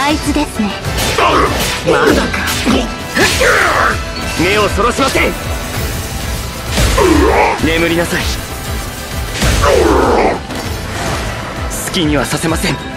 あいつですね。 まだか。目をそらしません。眠りなさい。好きにはさせません。